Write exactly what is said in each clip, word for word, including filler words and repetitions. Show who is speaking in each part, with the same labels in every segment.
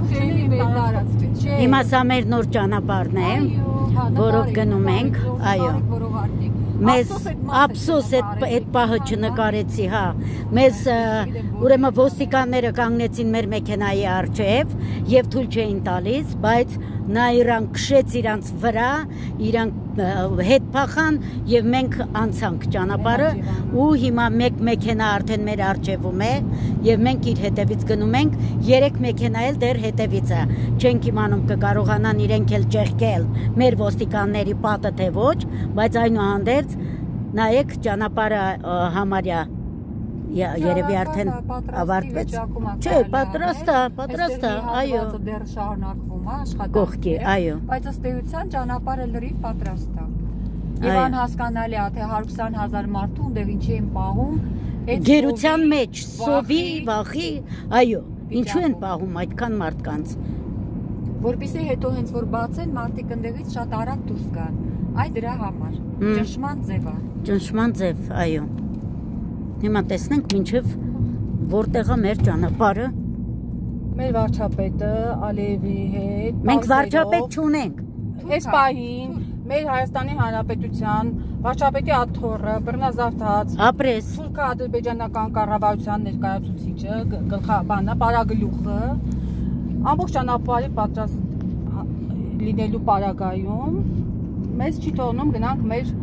Speaker 1: Հիմա սա մեր նոր ճանապարհն է, որով գնում ենք, այո։ Մեզ ափսոս այդ պահը չնկարեցի, հա։ Մեզ ուրեմն ոստիկանները կանգնեցին մեր մեքենայի առջև եւ թույլ չէին տալիս, բայց նա իրան քշեց իրանց վրա, իրան հետ փախան եւ մենք անցանք ճանապարհը ու հիմա մեկ մեքենա արդեն մեր առջևում է եւ մենք իր հետևից գնում ենք, երեք մեքենա էլ դեռ հետևից է։ Չենք իմանում կկարողանան իրենք էլ ճեղքել մեր ոստիկանների պատը թե ոչ, բայց այնուհանդերձ նայեք ճանապարհը համարյա երևի արդեն ավարտվեց։ Չէ, պատրաստ է, պատրաստ է, այո։
Speaker 2: Դեռ շարունակվում է աշխատանքը։
Speaker 1: Կողքի, այո։
Speaker 2: Բայց ըստ էության ճանապարհը լրիվ պատրաստ է։ Եվ անհասկանալի է, թե հարյուր քսան հազար մարդու ունդեղ ինչի են պահում։
Speaker 1: Գերության մեջ, սովի, վախի, այո, ինչու են պահում այդքան մարդկանց։
Speaker 2: Որպեսզի հետո հենց որ բացեն, մարդիկ ընդեղից շատ արագ դուրս գան։ Այ դրա համար։ Ճնշման ձև է։
Speaker 1: Ճնշման ձև, այո։ Հիմա տեսնենք մինչև որտեղ է մեր ճանապարհը։
Speaker 3: Մեր վարչապետը Ալիևի հետ։
Speaker 1: Մենք վարչապետ չունենք։
Speaker 3: Այս պահին մեր Հայաստանի Հանրապետության վարչապետի աթոռը Բռնազավթած
Speaker 1: ապրես
Speaker 3: Թուրքը ադրբեջանական կառավարության ներկայացուցիչը գլխաբանը Պարագլուխը ամբողջ ճանապարհի պատրաստ լինելու պարագայում մեզ չի թողնում գնանք մեր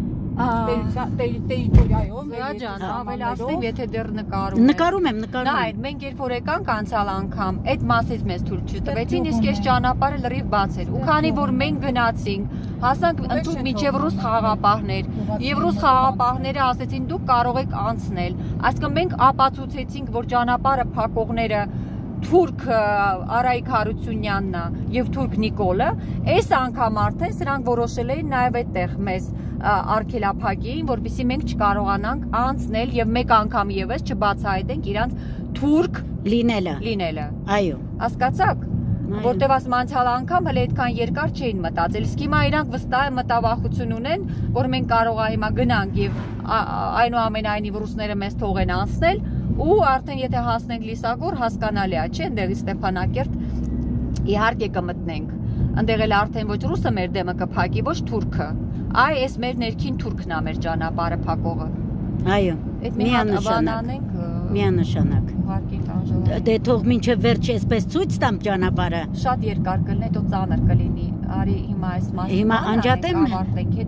Speaker 3: տերիտորիայով
Speaker 2: ավելացնեմ, եթե դեռ նկարում
Speaker 1: եմ։ Նկարում եմ, նկարում եմ։
Speaker 2: Նայ, մենք երբ որ եկանք անցյալ անգամ, այդ մասից մեզ թույլ չտվեցին, իսկ այս ճանապարհը լրիվ բաց էր։ Ու քանի որ մենք գնացինք, հասանք ընդհանուր միջև ռուս խաղաղապահներ, եւ ռուս խաղաղապահները ասեցին դուք կարող եք անցնել։ Այսինքն մենք ապացուցեցինք, որ ճանապարհը փակողները Թուրք Արայիկ Հարությունյանն է եւ Թուրք Նիկոլը, այս անգամ արդեն սրանք որոշել էին նաեւ այդտեղ մեզ արգելափակեին, որպեսզի մենք չկարողանանք անցնել եւ մեկ անգամ եւս չբացահայտենք իրանց թուրք
Speaker 1: լինելը։
Speaker 2: Լինելը։
Speaker 1: Այո։
Speaker 2: Հասկացաք։ Որտեւ ասում անցյալ անգամ հենց այդքան երկար չէին մտածել, իսկ հիմա իրանք վստահ է մտավախություն ունեն, որ մենք կարող է հիմա գնանք եւ այնուամենայնիվ ռուսները մեզ թողեն անցնել ու արդեն եթե հասնենք Լիսագոր հասկանալի է, չէ՞, ընդեղից Ստեփանակերտ իհարկե կմտնենք։ Ընդեղ էլ արդեն ոչ ռուսը մեր դեմը կփակի, ոչ թուրքը։ Այ այս մեր ներքին թուրքն է մեր ճանապարհը փակողը։
Speaker 1: Այո։
Speaker 2: Միանշանակ։
Speaker 1: Միանշանակ։ Դե թող մինչև վերջ էսպես ցույց տամ ճանապարհը։
Speaker 2: Շատ երկար կլինի, հետո ծանր կլինի։ Արի հիմա այս մասը։
Speaker 1: Հիմա անջատեմ։